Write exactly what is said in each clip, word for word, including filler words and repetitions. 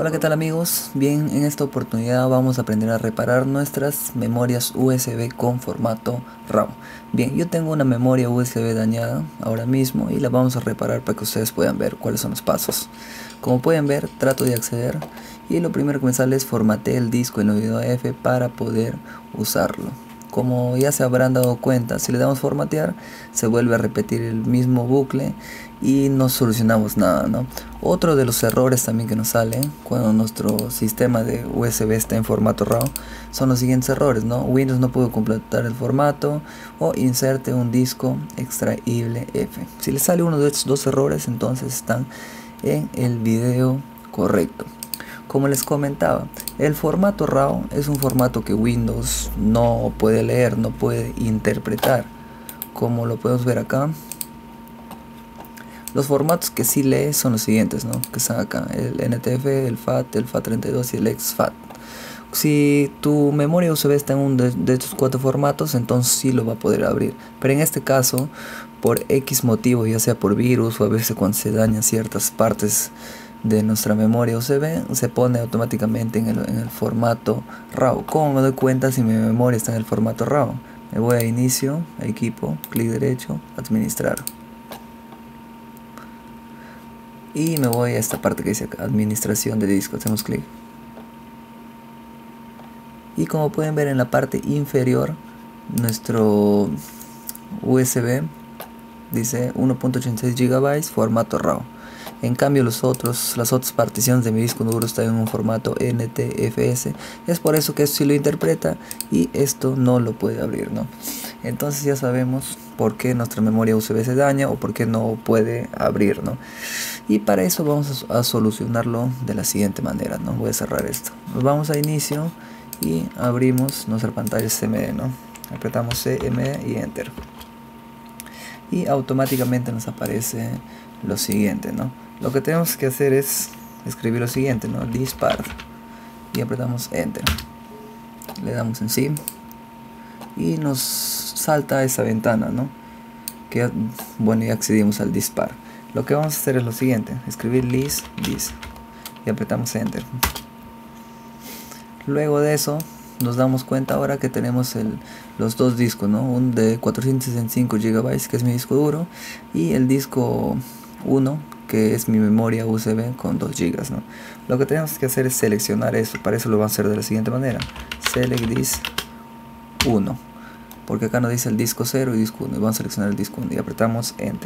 Hola, ¿qué tal amigos? Bien, en esta oportunidad vamos a aprender a reparar nuestras memorias U S B con formato RAW. Bien, yo tengo una memoria U S B dañada ahora mismo y la vamos a reparar para que ustedes puedan ver cuáles son los pasos. Como pueden ver, trato de acceder y lo primero que me sale es formatear el disco en el video F para poder usarlo. Como ya se habrán dado cuenta, si le damos formatear, se vuelve a repetir el mismo bucle y no solucionamos nada, ¿no? Otro de los errores también que nos salen cuando nuestro sistema de U S B está en formato RAW son los siguientes errores, ¿no? Windows no pudo completar el formato o inserte un disco extraíble F. Si le sale uno de estos dos errores, entonces están en el video correcto. Como les comentaba, el formato RAW es un formato que Windows no puede leer, no puede interpretar. Como lo podemos ver acá, los formatos que sí lee son los siguientes, ¿no? Que están acá: el N T F, el FAT, el FAT treinta y dos y el exFAT. Si tu memoria U S B está en uno de, de estos cuatro formatos, entonces sí lo va a poder abrir. Pero en este caso, por X motivo, ya sea por virus o a veces cuando se dañan ciertas partes de nuestra memoria U S B, se pone automáticamente en el, en el formato RAW. ¿Cómo me doy cuenta si mi memoria está en el formato RAW? Me voy a inicio, a equipo, clic derecho, administrar. Y me voy a esta parte que dice acá, administración de disco. Hacemos clic. Y como pueden ver en la parte inferior, nuestro U S B dice uno punto ochenta y seis gigabytes formato RAW. En cambio los otros, las otras particiones de mi disco duro están en un formato N T F S. Es por eso que esto sí lo interpreta y esto no lo puede abrir, ¿no? Entonces ya sabemos por qué nuestra memoria U S B se daña o por qué no puede abrir, ¿no? Y para eso vamos a, a solucionarlo de la siguiente manera, ¿no? Voy a cerrar esto. Nos vamos a inicio y abrimos nuestra pantalla C M D, ¿no? Apretamos C M D y Enter. Y automáticamente nos aparece lo siguiente, ¿no? Lo que tenemos que hacer es escribir lo siguiente, ¿no? Dispar. Y apretamos Enter. Le damos en sí. Y nos salta esa ventana, ¿no? Que, bueno, ya accedimos al dispar. Lo que vamos a hacer es lo siguiente. Escribir list dis. Y apretamos Enter. Luego de eso nos damos cuenta ahora que tenemos el, los dos discos, ¿no? Un de cuatrocientos sesenta y cinco gigabytes, que es mi disco duro, y el disco uno, que es mi memoria U S B con dos gigas, ¿no? Lo que tenemos que hacer es seleccionar eso. Para eso lo vamos a hacer de la siguiente manera: select disk uno, porque acá nos dice el disco cero y disco uno, y vamos a seleccionar el disco uno y apretamos Enter.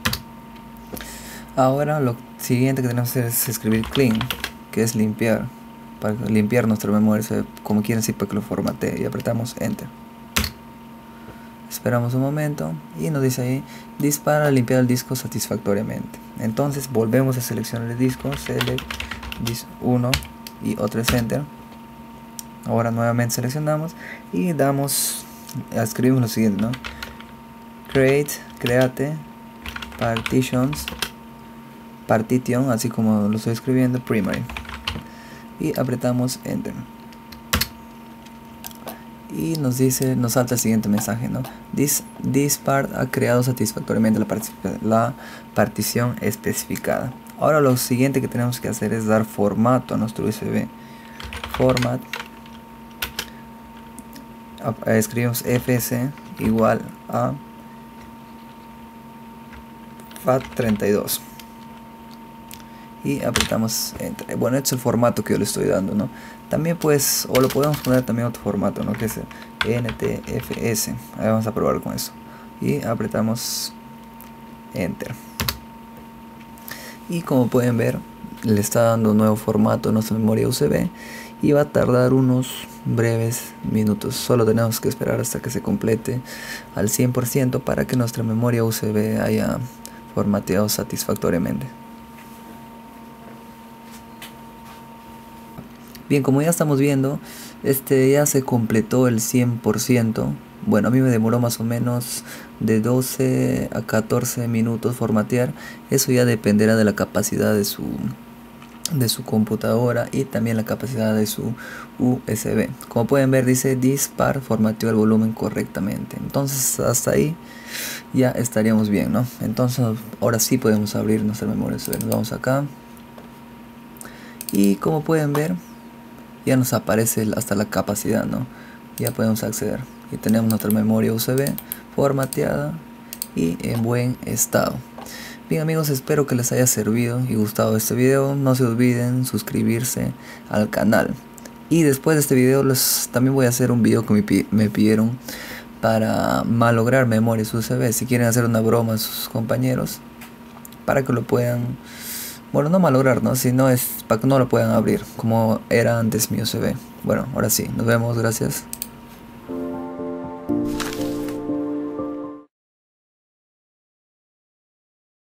Ahora lo siguiente que tenemos que hacer es escribir clean, que es limpiar, para limpiar nuestra memoria, como quieren decir, para que lo formatee, y apretamos Enter. Esperamos un momento y nos dice ahí: dispara, limpiar el disco satisfactoriamente. Entonces volvemos a seleccionar el disco, select disk uno y otra vez Enter. Ahora nuevamente seleccionamos y damos, escribimos lo siguiente, ¿no? Create, create, partitions, partition, así como lo estoy escribiendo, primary. Y apretamos Enter. Y nos dice, nos salta el siguiente mensaje, ¿no? This, this part ha creado satisfactoriamente la, part la partición especificada. Ahora lo siguiente que tenemos que hacer es dar formato a nuestro U S B. Format. Escribimos fs igual a FAT treinta y dos. Y apretamos Enter. Bueno, este es el formato que yo le estoy dando, ¿no? También pues, o lo podemos poner también otro formato, ¿no? Que es el N T F S. Ahí vamos a probar con eso. Y apretamos Enter. Y como pueden ver, le está dando un nuevo formato a nuestra memoria U S B. Y va a tardar unos breves minutos. Solo tenemos que esperar hasta que se complete al cien por ciento para que nuestra memoria U S B haya formateado satisfactoriamente. Bien, como ya estamos viendo, este ya se completó el cien por ciento. Bueno, a mí me demoró más o menos de doce a catorce minutos formatear. Eso ya dependerá de la capacidad de su, de su computadora y también la capacidad de su U S B. Como pueden ver, dice dispar formateó el volumen correctamente. Entonces hasta ahí ya estaríamos bien, ¿no? Entonces ahora sí podemos abrir nuestra memoria U S B. Nos vamos acá Y como pueden ver, ya nos aparece hasta la capacidad, ¿no? Ya podemos acceder y tenemos nuestra memoria U S B formateada y en buen estado. Bien amigos, espero que les haya servido y gustado este video. No se olviden suscribirse al canal. Y después de este video les, también voy a hacer un video que me, me pidieron para malograr memorias U S B. Si quieren hacer una broma a sus compañeros, para que lo puedan, bueno, no malograr, ¿no? Sino es para que no lo puedan abrir como era antes mi U S B. Bueno, ahora sí, nos vemos, gracias.